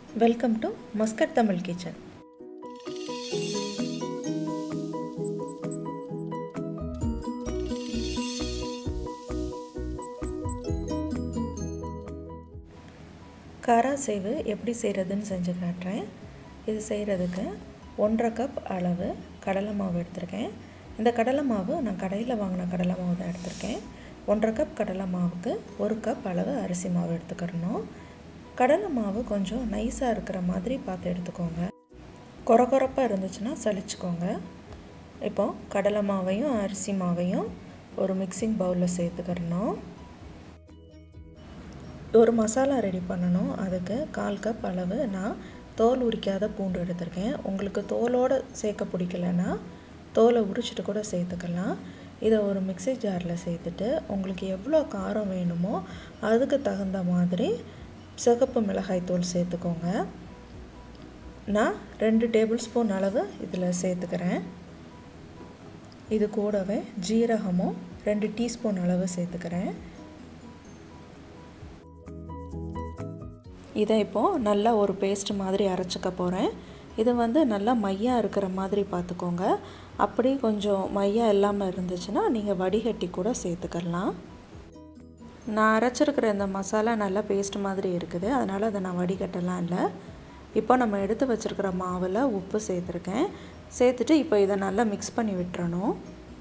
Welcome to Muscat Tamil kitchen. காராசேவு எப்படி செய்கிறதுன்னு செஞ்சு காட்டுறேன். இது செய்கிறதுக்கு 1.5 கப் அளவு கடலை மாவு எடுத்திருக்கேன். இந்த கடலை மாவு நான் கடையில் வாங்கின கடலை மாவு தான் எடுத்திருக்கேன். 1.5 கப் கடலை மாவுக்கு 1 கப் அளவு அரிசி மாவு எடுத்துக்கிறணும். கடலை மாவு கொஞ்சம் நைஸாக இருக்கிற மாதிரி பார்த்து எடுத்துக்கோங்க. கொரகொரப்பாக இருந்துச்சுன்னா சலிச்சுக்கோங்க. இப்போ கடலை மாவையும் அரிசி மாவையும் ஒரு மிக்சிங் பவுலில் சேர்த்துக்கிறணும். ஒரு மசாலா ரெடி பண்ணணும். அதுக்கு 1/4 கப் அளவு நான் தோல் உரிக்காத பூண்டு எடுத்திருக்கேன். உங்களுக்கு தோலோடு சேர்க்க பிடிக்கலன்னா தோலை உரிச்சிட்டு கூட சேர்த்துக்கலாம். இதை ஒரு மிக்ஸி ஜாரில் சேர்த்துட்டு உங்களுக்கு எவ்வளோ காரம் வேணுமோ அதுக்கு தகுந்த மாதிரி சிகப்பு மிளகாய் தூள் சேர்த்துக்கோங்க. நான் 2 டேபிள் ஸ்பூன் அளவு இதில் சேர்த்துக்கிறேன். இது கூடவே ஜீரகமும் 2 டீஸ்பூன் அளவு சேர்த்துக்கிறேன். இதை இப்போது நல்லா ஒரு பேஸ்ட் மாதிரி அரைச்சிக்க போகிறேன். இது நல்லா மையாக இருக்கிற மாதிரி பார்த்துக்கோங்க. அப்படி கொஞ்சம் மையாக இல்லாமல் இருந்துச்சுன்னா நீங்கள் வடிகட்டி கூட சேர்த்துக்கலாம். நான் அரைச்சிருக்கிற இந்த மசாலா நல்லா பேஸ்ட் மாதிரி இருக்குது, அதனால் அதை நான் வடிகட்டலாம் இல்லை. இப்போ நம்ம எடுத்து வச்சுருக்கிற மாவில் உப்பு சேர்த்துருக்கேன். சேர்த்துட்டு இப்போ இதை நல்லா மிக்ஸ் பண்ணி விட்டுறணும்.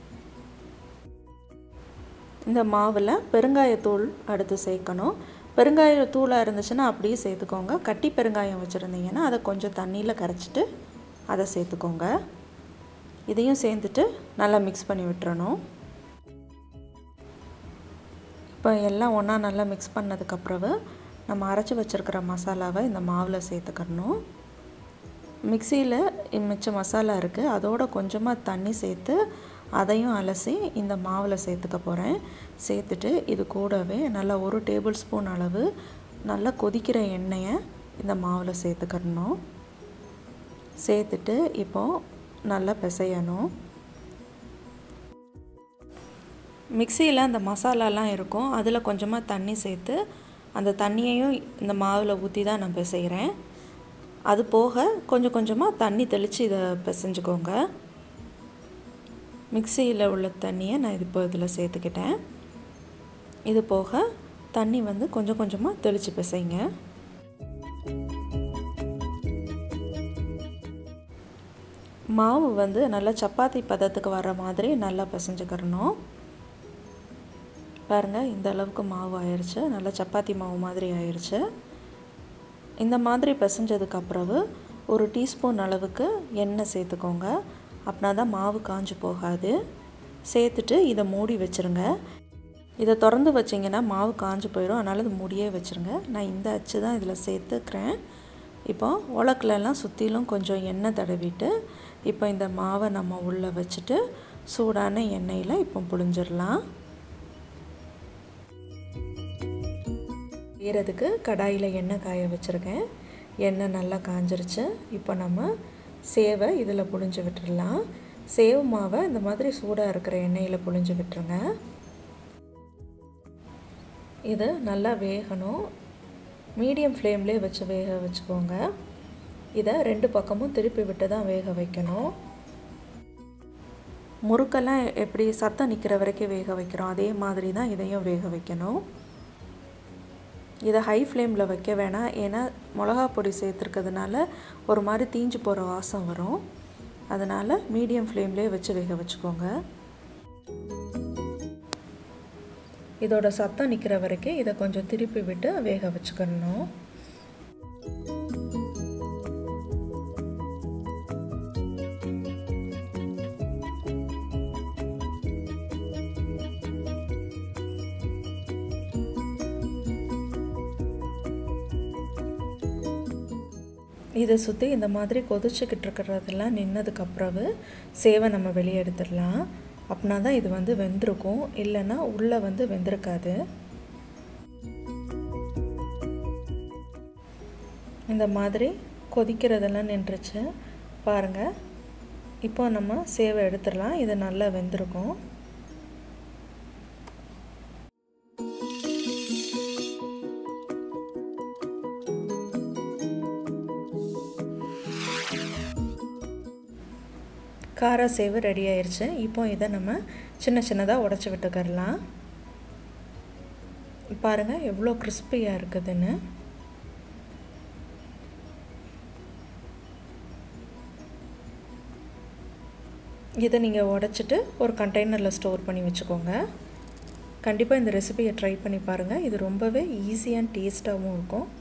இந்த மாவில் பெருங்காயத்தூள் அடுத்து சேர்க்கணும். பெருங்காயத்தூளாக இருந்துச்சுன்னா அப்படியே சேர்த்துக்கோங்க. கட்டி பெருங்காயம் வச்சுருந்தீங்கன்னா அதை கொஞ்சம் தண்ணியில் கரைச்சிட்டு அதை சேர்த்துக்கோங்க. இதையும் சேர்த்துட்டு நல்லா மிக்ஸ் பண்ணி விட்டுறணும். இப்போ எல்லாம் ஒன்றா நல்லா மிக்ஸ் பண்ணதுக்கப்புறவு நம்ம அரைச்சி வச்சுருக்கிற மசாலாவை இந்த மாவில் சேர்த்துக்கணும். மிக்சியில் மிச்ச மசாலா இருக்குது, அதோடு கொஞ்சமாக தண்ணி சேர்த்து அதையும் அலசி இந்த மாவில் சேர்த்துக்க போகிறேன். சேர்த்துட்டு இது கூடவே நல்லா 1 டேபிள் ஸ்பூன் அளவு நல்லா கொதிக்கிற எண்ணெயை இந்த மாவில் சேர்த்துக்கணும். சேர்த்துட்டு இப்போது நல்லா பிசையணும். மிக்சியில் அந்த மசாலாலாம் இருக்கும், அதில் கொஞ்சமாக தண்ணி சேர்த்து அந்த தண்ணியையும் இந்த மாவில் ஊற்றி தான் நான் பிசைகிறேன். அது போக கொஞ்சம் கொஞ்சமாக தண்ணி தெளித்து இதை பிசைஞ்சுக்கோங்க. மிக்சியில் உள்ள தண்ணியை நான் இப்போ இதில் சேர்த்துக்கிட்டேன். இது போக தண்ணி கொஞ்சம் கொஞ்சமாக தெளித்து பிசைங்க. மாவு நல்லா சப்பாத்தி பதத்துக்கு வர மாதிரி நல்லா பிசைஞ்சுக்கிறணும். பாருங்கள், இந்த அளவுக்கு மாவு ஆயிடுச்சு, நல்லா சப்பாத்தி மாவு மாதிரி ஆயிடுச்சு. இந்த மாதிரி பிசைஞ்சதுக்கப்புறவு 1 டீஸ்பூன் அளவுக்கு எண்ணெய் சேர்த்துக்கோங்க. அப்படின்னா தான் மாவு காஞ்சு போகாது. சேர்த்துட்டு இதை மூடி வச்சுருங்க. இதை திறந்து வச்சிங்கன்னா மாவு காஞ்சு போயிடும், அதனால் இது மூடியே வச்சுருங்க. நான் இந்த அச்சு தான் இதில் சேர்த்துக்கிறேன். இப்போ உலக்கிலலாம் சுற்றிலும் கொஞ்சம் எண்ணெய் தடவிட்டு இப்போ இந்த மாவை நம்ம உள்ளே வச்சுட்டு சூடான எண்ணெயில் இப்போ புழிஞ்சிடலாம். செய்கிறதுக்கு கடாயில் எண்ணெய் காய வச்சுருக்கேன். எண்ணெய் நல்லா காஞ்சிருச்சு. இப்போ நம்ம சேவை இதில் புழிஞ்சு விட்டுடலாம். சேவு மாவை இந்த மாதிரி சூடாக இருக்கிற எண்ணெயில் புழிஞ்சு விட்டுருங்க. இது நல்லா வேகணும். மீடியம் ஃப்ளேம்லேயே வச்சு வேக வச்சுக்கோங்க. இதை 2 பக்கமும் திருப்பி விட்டு தான் வேக வைக்கணும். முறுக்கெல்லாம் எப்படி சத்தம் நிற்கிற வரைக்கும் வேக வைக்கிறோம், அதே மாதிரி தான் இதையும் வேக வைக்கணும். இதை ஹை ஃப்ளேமில் வைக்க வேணாம், ஏன்னா மிளகா பொடி சேர்த்துருக்கிறதுனால ஒரு மாதிரி தீஞ்சு போகிற வாசம் வரும். அதனால் மீடியம் ஃப்ளேம்லேயே வச்சு வேக வச்சுக்கோங்க. இதோட சத்தம் நிற்கிற வரைக்கும் இதை கொஞ்சம் திருப்பி விட்டு வேக வச்சுக்கணும். இதை சுற்றி இந்த மாதிரி கொதிச்சுக்கிட்டு இருக்கிறதெல்லாம் நின்னதுக்கப்புறவு சேவை நம்ம வெளியே எடுத்துடலாம். அப்படின்னா தான் இது வெந்திருக்கும், இல்லைன்னா உள்ளே வெந்திருக்காது. இந்த மாதிரி கொதிக்கிறதெல்லாம் நின்றுச்சு பாருங்கள். இப்போ நம்ம சேவை எடுத்துடலாம். இது நல்லா வெந்திருக்கும். காராசேவு ரெடி ஆயிடுச்சு. இப்போ இதை நம்ம சின்ன சின்னதாக உடைச்சி விட்டுக்கரலாம். பாருங்கள் எவ்வளோ கிறிஸ்பியாக இருக்குதுன்னு. இதை நீங்கள் உடைச்சிட்டு ஒரு கண்டெய்னரில் ஸ்டோர் பண்ணி வச்சுக்கோங்க. கண்டிப்பாக இந்த ரெசிபியை ட்ரை பண்ணி பாருங்கள். இது ரொம்பவே ஈஸியாக டேஸ்ட்டாகவும் இருக்கும்.